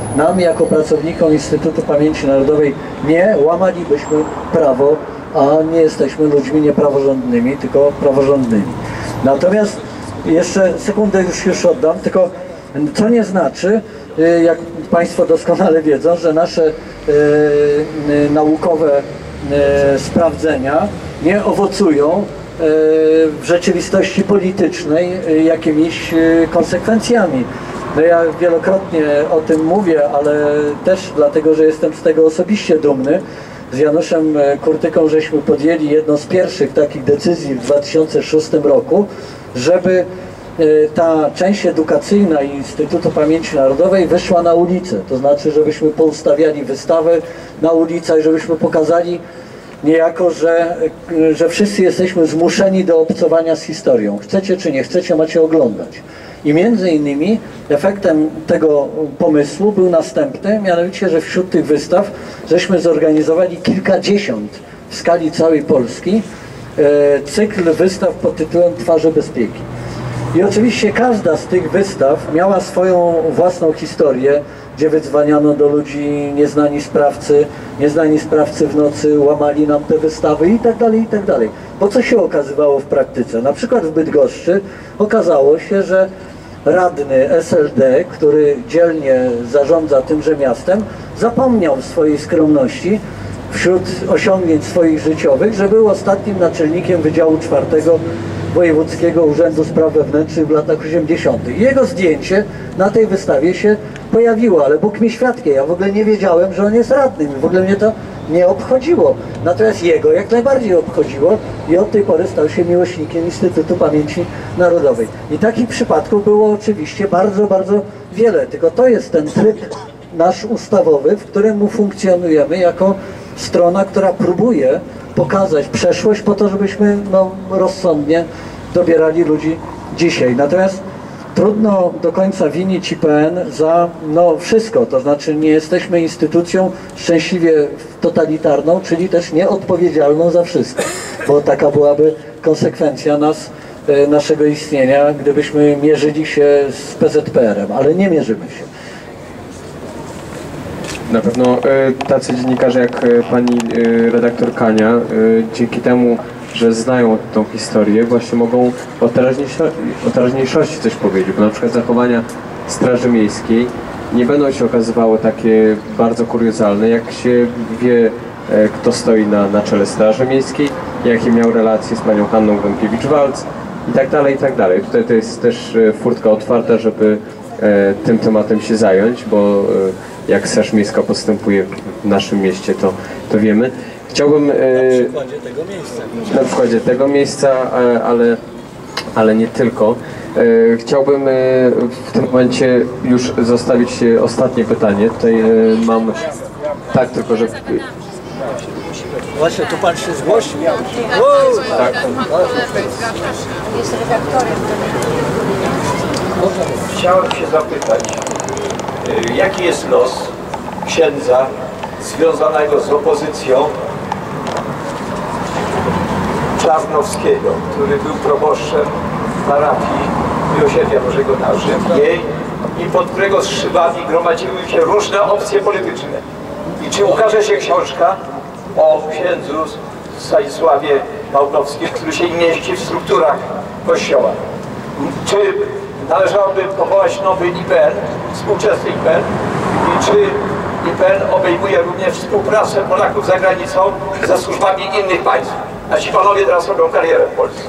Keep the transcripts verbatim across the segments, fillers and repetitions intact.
nam jako pracownikom Instytutu Pamięci Narodowej nie łamalibyśmy prawo, a nie jesteśmy ludźmi niepraworządnymi, tylko praworządnymi. Natomiast jeszcze sekundę już, już oddam, tylko co nie znaczy, jak Państwo doskonale wiedzą, że nasze e, e, naukowe e, sprawdzenia nie owocują e, w rzeczywistości politycznej e, jakimiś e, konsekwencjami. No ja wielokrotnie o tym mówię, ale też dlatego, że jestem z tego osobiście dumny. Z Januszem Kurtyką żeśmy podjęli jedną z pierwszych takich decyzji w dwa tysiące szóstym roku, żeby ta część edukacyjna Instytutu Pamięci Narodowej wyszła na ulicę. To znaczy, żebyśmy poustawiali wystawy na ulicach, żebyśmy pokazali niejako, że, że wszyscy jesteśmy zmuszeni do obcowania z historią. Chcecie czy nie chcecie, macie oglądać. I między innymi efektem tego pomysłu był następny, mianowicie, że wśród tych wystaw żeśmy zorganizowali kilkadziesiąt w skali całej Polski e, cykl wystaw pod tytułem Twarze Bezpieki. I oczywiście każda z tych wystaw miała swoją własną historię, gdzie wydzwaniano do ludzi nieznani sprawcy, nieznani sprawcy w nocy łamali nam te wystawy i tak dalej, i tak dalej. Bo co się okazywało w praktyce? Na przykład w Bydgoszczy okazało się, że radny S L D, który dzielnie zarządza tymże miastem, zapomniał w swojej skromności wśród osiągnięć swoich życiowych, że był ostatnim naczelnikiem Wydziału czwartego Wojewódzkiego Urzędu Spraw Wewnętrznych w latach osiemdziesiątych. Jego zdjęcie na tej wystawie się pojawiło, ale Bóg mi świadkiem, ja w ogóle nie wiedziałem, że on jest radnym, w ogóle mnie to nie obchodziło. Natomiast jego jak najbardziej obchodziło i od tej pory stał się miłośnikiem Instytutu Pamięci Narodowej. I takich przypadków było oczywiście bardzo, bardzo wiele, tylko to jest ten tryb nasz ustawowy, w którym funkcjonujemy jako strona, która próbuje pokazać przeszłość po to, żebyśmy no, rozsądnie dobierali ludzi dzisiaj. Natomiast trudno do końca winić I P N za no, wszystko, to znaczy nie jesteśmy instytucją szczęśliwie totalitarną, czyli też nieodpowiedzialną za wszystko, bo taka byłaby konsekwencja nas, naszego istnienia, gdybyśmy mierzyli się z P Z P R em, ale nie mierzymy się. Na pewno tacy dziennikarze jak pani redaktor Kania, dzięki temu, że znają tą historię, właśnie mogą o, teraźniejszo o teraźniejszości coś powiedzieć, bo na przykład zachowania Straży Miejskiej nie będą się okazywały takie bardzo kuriozalne, jak się wie, kto stoi na, na czele Straży Miejskiej, jakie miał relacje z panią Hanną Gronkiewicz-Waltz i tak dalej, i tak dalej. Tutaj to jest też furtka otwarta, żeby tym tematem się zająć, bo jak Straż Miejska postępuje w naszym mieście, to, to wiemy. Chciałbym na przykładzie tego miejsca. Na przykładzie tego miejsca, ale, ale nie tylko. Chciałbym w tym momencie już zostawić ostatnie pytanie. Tutaj mam... Tak, tylko że... Właśnie, tu pan się zgłosił. Tak. Jest redaktorem. Chciałem się zapytać, jaki jest los księdza związanego z opozycją Czarnowskiego, który był proboszczem parafii Miłosierdzia Bożego na Rzymskiej i pod którego zszybami gromadziły się różne opcje polityczne. I czy ukaże się książka o księdzu Stanisławie Pawłowskim, który się mieści w strukturach Kościoła? Czy należałoby powołać nowy I P N, współczesny I P N, i czy I P N obejmuje również współpracę Polaków za granicą ze służbami innych państw? A ci panowie teraz robią karierę w Polsce.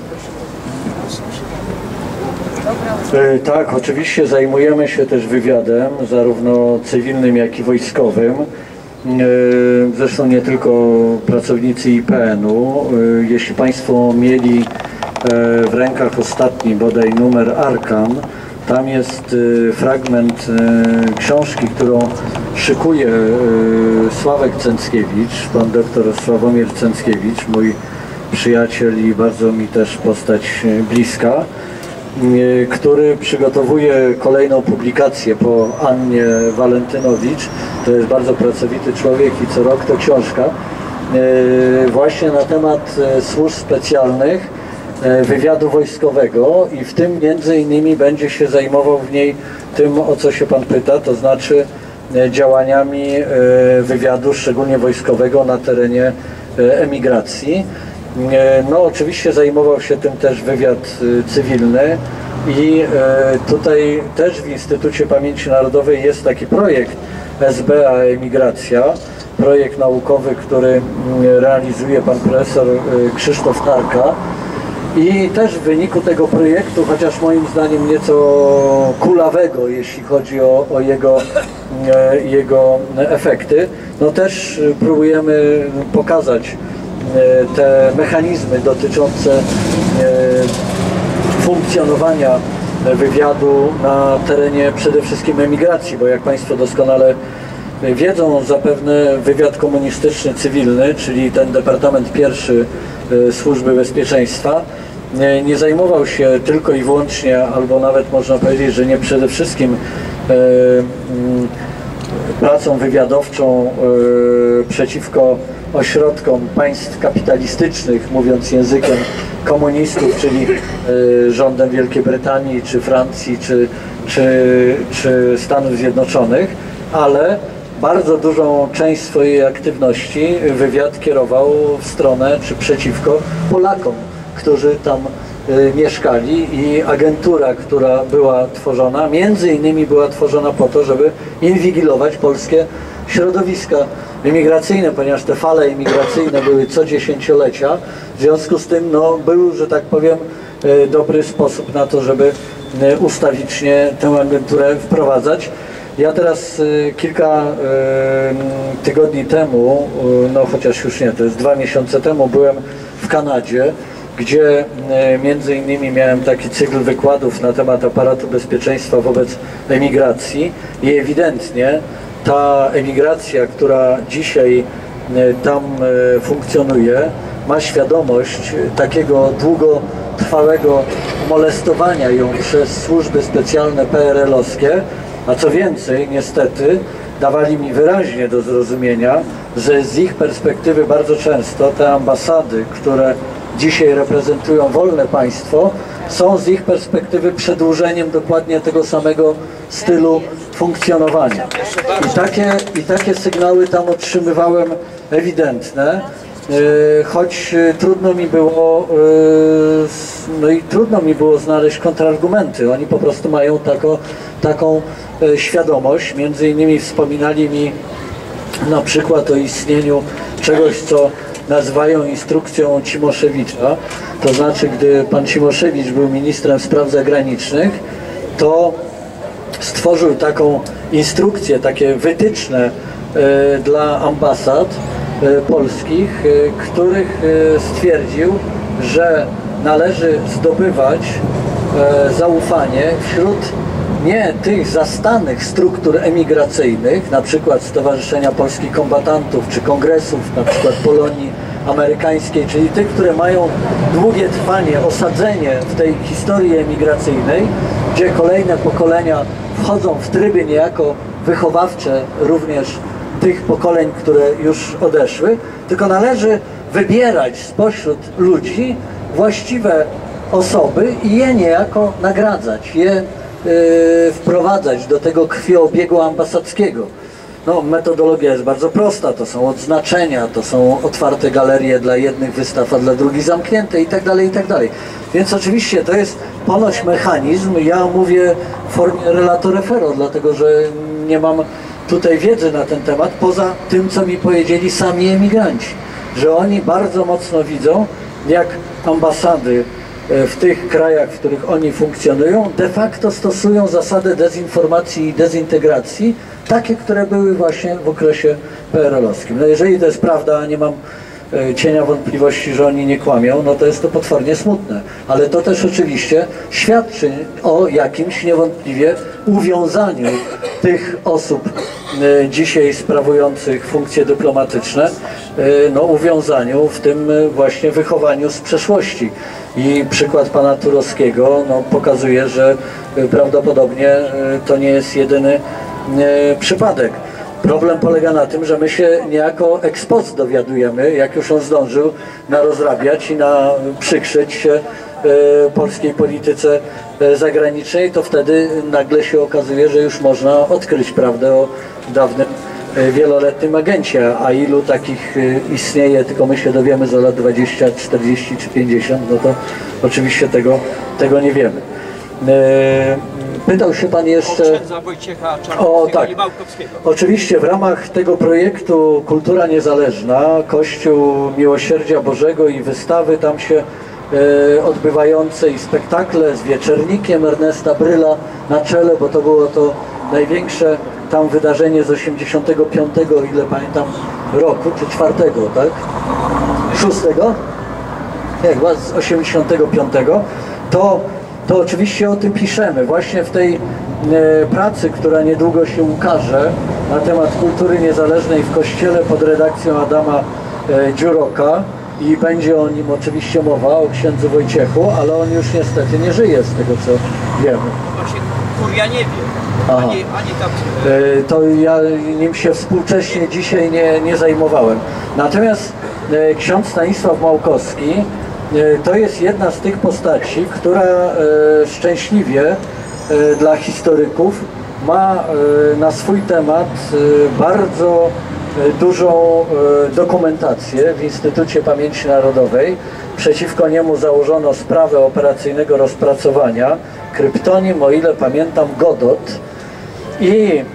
E, tak, oczywiście zajmujemy się też wywiadem, zarówno cywilnym, jak i wojskowym. E, zresztą nie tylko pracownicy I P N u. E, jeśli państwo mieli e, w rękach ostatni bodaj numer Arkan, tam jest e, fragment e, książki, którą szykuje e, Sławek Cęckiewicz, pan doktor Sławomir Cęckiewicz, mój przyjaciel i bardzo mi też postać bliska, e, który przygotowuje kolejną publikację po Annie Walentynowicz. To jest bardzo pracowity człowiek i co rok to książka e, właśnie na temat e, służb specjalnych, e, wywiadu wojskowego i w tym między innymi będzie się zajmował w niej tym, o co się pan pyta, to znaczy działaniami wywiadu, szczególnie wojskowego, na terenie emigracji. No oczywiście zajmował się tym też wywiad cywilny i tutaj też w Instytucie Pamięci Narodowej jest taki projekt S B A Emigracja, projekt naukowy, który realizuje pan profesor Krzysztof Tarka. I też w wyniku tego projektu, chociaż moim zdaniem nieco kulawego, jeśli chodzi o, o jego, e, jego efekty, no też próbujemy pokazać e, te mechanizmy dotyczące e, funkcjonowania wywiadu na terenie przede wszystkim emigracji, bo jak Państwo doskonale wiedzą, zapewne wywiad komunistyczny cywilny, czyli ten Departament Pierwszy Służby Bezpieczeństwa, nie, nie zajmował się tylko i wyłącznie, albo nawet można powiedzieć, że nie przede wszystkim e, m, pracą wywiadowczą e, przeciwko ośrodkom państw kapitalistycznych, mówiąc językiem komunistów, czyli e, rządem Wielkiej Brytanii, czy Francji, czy, czy, czy Stanów Zjednoczonych, ale bardzo dużą część swojej aktywności wywiad kierował w stronę czy przeciwko Polakom, którzy tam y, mieszkali, i agentura, która była tworzona, między innymi była tworzona po to, żeby inwigilować polskie środowiska imigracyjne, ponieważ te fale imigracyjne były co dziesięciolecia. W związku z tym no, był, że tak powiem, y, dobry sposób na to, żeby y, ustawicznie tę agenturę wprowadzać. Ja teraz y, kilka y, tygodni temu, y, no chociaż już nie, to jest dwa miesiące temu, byłem w Kanadzie, gdzie y, między innymi miałem taki cykl wykładów na temat aparatu bezpieczeństwa wobec emigracji i ewidentnie ta emigracja, która dzisiaj y, tam y, funkcjonuje, ma świadomość takiego długotrwałego molestowania ją przez służby specjalne P R L-owskie. A co więcej, niestety, dawali mi wyraźnie do zrozumienia, że z ich perspektywy bardzo często te ambasady, które dzisiaj reprezentują wolne państwo, są z ich perspektywy przedłużeniem dokładnie tego samego stylu funkcjonowania. I takie, i takie sygnały tam otrzymywałem ewidentne, choć trudno mi było, no i trudno mi było znaleźć kontrargumenty. Oni po prostu mają taką, taką świadomość. Między innymi wspominali mi na przykład o istnieniu czegoś, co nazywają instrukcją Cimoszewicza. To znaczy, gdy pan Cimoszewicz był ministrem spraw zagranicznych, to stworzył taką instrukcję, takie wytyczne y, dla ambasad y, polskich, y, których y, stwierdził, że należy zdobywać y, zaufanie wśród nie tych zastanych struktur emigracyjnych, na przykład Stowarzyszenia Polskich Kombatantów, czy kongresów, na przykład Polonii Amerykańskiej, czyli tych, które mają długie trwanie, osadzenie w tej historii emigracyjnej, gdzie kolejne pokolenia wchodzą w tryby niejako wychowawcze również tych pokoleń, które już odeszły, tylko należy wybierać spośród ludzi właściwe osoby i je niejako nagradzać, je Yy, wprowadzać do tego krwiobiegu ambasadzkiego. No, metodologia jest bardzo prosta, to są odznaczenia, to są otwarte galerie dla jednych wystaw, a dla drugich zamknięte i tak dalej, i tak dalej. Więc oczywiście to jest ponoć mechanizm, ja mówię w formie relato refero, dlatego że nie mam tutaj wiedzy na ten temat, poza tym, co mi powiedzieli sami emigranci, że oni bardzo mocno widzą, jak ambasady w tych krajach, w których oni funkcjonują, de facto stosują zasady dezinformacji i dezintegracji, takie, które były właśnie w okresie P R L-owskim. No jeżeli to jest prawda, a nie mam cienia wątpliwości, że oni nie kłamią, no to jest to potwornie smutne. Ale to też oczywiście świadczy o jakimś niewątpliwie uwiązaniu tych osób dzisiaj sprawujących funkcje dyplomatyczne, no uwiązaniu w tym właśnie wychowaniu z przeszłości. I przykład pana Turowskiego no, pokazuje, że prawdopodobnie to nie jest jedyny przypadek. Problem polega na tym, że my się niejako ex post dowiadujemy, jak już on zdążył narozrabiać i na przykrzeć się e, polskiej polityce e, zagranicznej, to wtedy nagle się okazuje, że już można odkryć prawdę o dawnym e, wieloletnim agencie, a ilu takich e, istnieje, tylko my się dowiemy za lat dwadzieścia, czterdzieści czy pięćdziesiąt, no to oczywiście tego, tego nie wiemy. E, pytał się Pan jeszcze o tak. Oczywiście w ramach tego projektu Kultura Niezależna, Kościół Miłosierdzia Bożego i wystawy tam się e, odbywające i spektakle z Wieczernikiem Ernesta Bryla na czele, bo to było to największe tam wydarzenie z osiemdziesiątego piątego, ile pamiętam, roku, czy czwartego, tak? Szóstego? Nie, chyba z osiemdziesiątego piątego. To to oczywiście o tym piszemy. Właśnie w tej e, pracy, która niedługo się ukaże na temat kultury niezależnej w Kościele pod redakcją Adama e, Dziuroka i będzie o nim oczywiście mowa, o księdzu Wojciechu, ale on już niestety nie żyje z tego, co wiemy. Właśnie, kuria nie wie, ani, ani tam... E, to ja nim się współcześnie dzisiaj nie, nie zajmowałem. Natomiast e, ksiądz Stanisław Małkowski to jest jedna z tych postaci, która e, szczęśliwie e, dla historyków ma e, na swój temat e, bardzo e, dużą e, dokumentację w Instytucie Pamięci Narodowej. Przeciwko niemu założono sprawę operacyjnego rozpracowania, kryptonim, o ile pamiętam, Godot. I,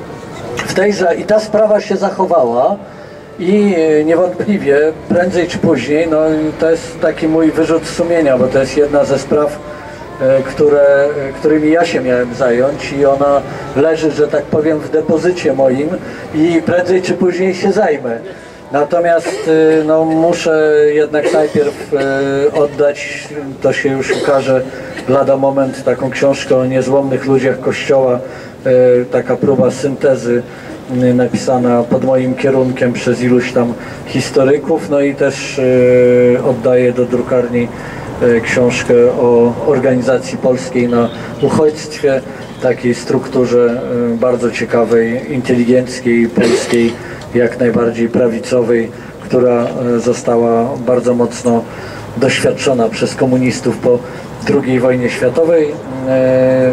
w tejże, i ta sprawa się zachowała. I niewątpliwie, prędzej czy później, no to jest taki mój wyrzut sumienia, bo to jest jedna ze spraw, e, które, którymi ja się miałem zająć i ona leży, że tak powiem, w depozycie moim i prędzej czy później się zajmę. Natomiast e, no, muszę jednak najpierw e, oddać, to się już ukaże lada moment, taką książkę o niezłomnych ludziach Kościoła, e, taka próba syntezy napisana pod moim kierunkiem przez iluś tam historyków, no i też e, oddaję do drukarni e, książkę o organizacji polskiej na uchodźstwie, takiej strukturze e, bardzo ciekawej, inteligenckiej, polskiej, jak najbardziej prawicowej, która e, została bardzo mocno doświadczona przez komunistów po drugiej wojnie światowej e,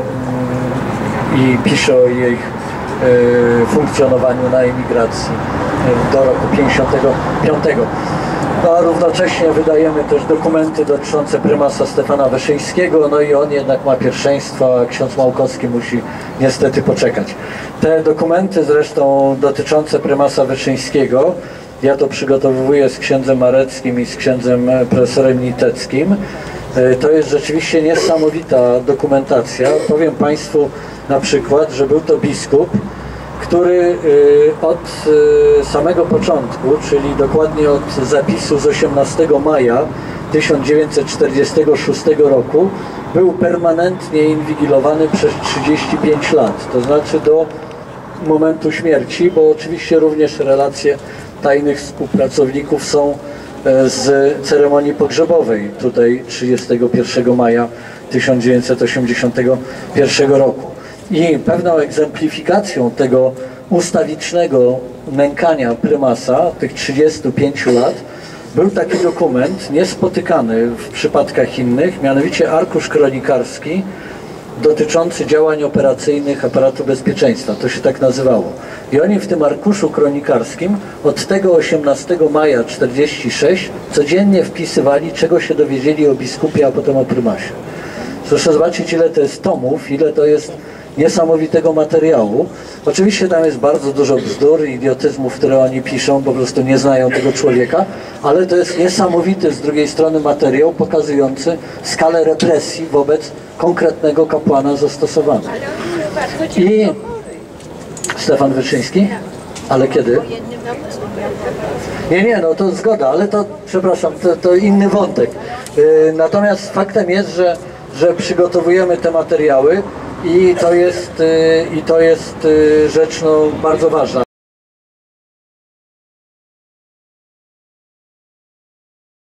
i pisze o jej funkcjonowaniu na emigracji do roku pięćdziesiątego piątego. No, a równocześnie wydajemy też dokumenty dotyczące prymasa Stefana Wyszyńskiego, no i on jednak ma pierwszeństwo, a ksiądz Małkowski musi niestety poczekać. Te dokumenty zresztą dotyczące prymasa Wyszyńskiego, ja to przygotowuję z księdzem Mareckim i z księdzem profesorem Niteckim. To jest rzeczywiście niesamowita dokumentacja. Powiem Państwu na przykład, że był to biskup, który od samego początku, czyli dokładnie od zapisu z osiemnastego maja tysiąc dziewięćset czterdziestego szóstego roku, był permanentnie inwigilowany przez trzydzieści pięć lat, to znaczy do momentu śmierci, bo oczywiście również relacje tajnych współpracowników są z ceremonii pogrzebowej tutaj trzydziestego pierwszego maja tysiąc dziewięćset osiemdziesiątego pierwszego roku. I pewną egzemplifikacją tego ustawicznego nękania prymasa, tych trzydziestu pięciu lat, był taki dokument niespotykany w przypadkach innych, mianowicie arkusz kronikarski dotyczący działań operacyjnych aparatu bezpieczeństwa. To się tak nazywało. I oni w tym arkuszu kronikarskim od tego osiemnastego maja tysiąc dziewięćset czterdziestego szóstego codziennie wpisywali, czego się dowiedzieli o biskupie, a potem o prymasie. Proszę zobaczyć, ile to jest tomów, ile to jest niesamowitego materiału. Oczywiście tam jest bardzo dużo bzdur i idiotyzmów, które oni piszą, po prostu nie znają tego człowieka, ale to jest niesamowity z drugiej strony materiał pokazujący skalę represji wobec konkretnego kapłana zastosowany. I Stefan Wyszyński? Ale kiedy? Nie, nie, no to zgoda, ale to, przepraszam, to, to inny wątek. Yy, natomiast faktem jest, że, że przygotowujemy te materiały i to jest, yy, i to jest yy, rzecz no, bardzo ważna.